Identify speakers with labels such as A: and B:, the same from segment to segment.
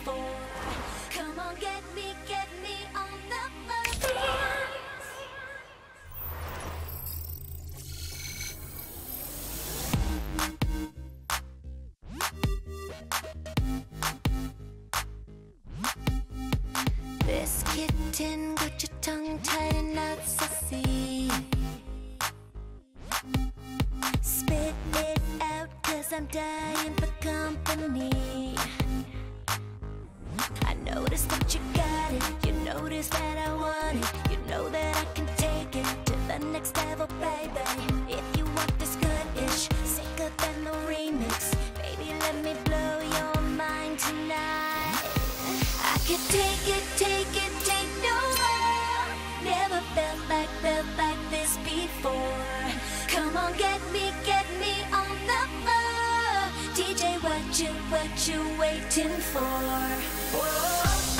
A: before. Come on, get me on the floor. This kitten got your tongue tied and not sassy. Spit it out, 'cause I'm dying for company. I noticed that you got it, you noticed that I want it. You know that I can take it to the next level, baby. If you want this good-ish, sicker than the remix, baby, let me blow your mind tonight. I can take it, take no more. Never felt like this before. Come on, get me on the floor. DJ, what you waiting for? Whoa.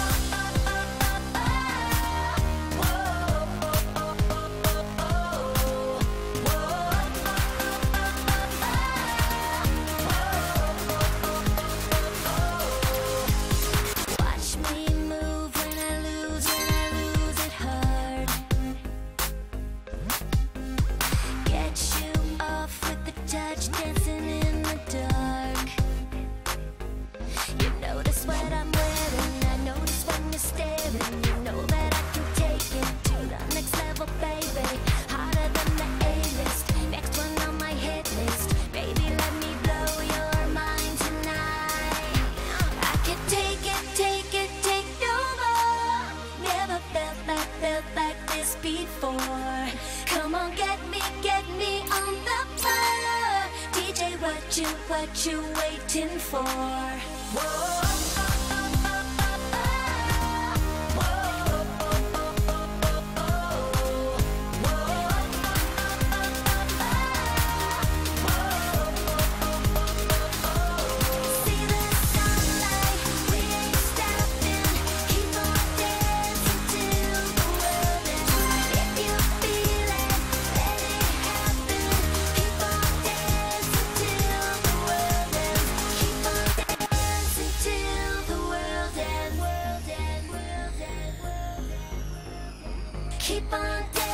A: Before. Come on, get me on the floor. DJ, what you waiting for? Whoa. Keep on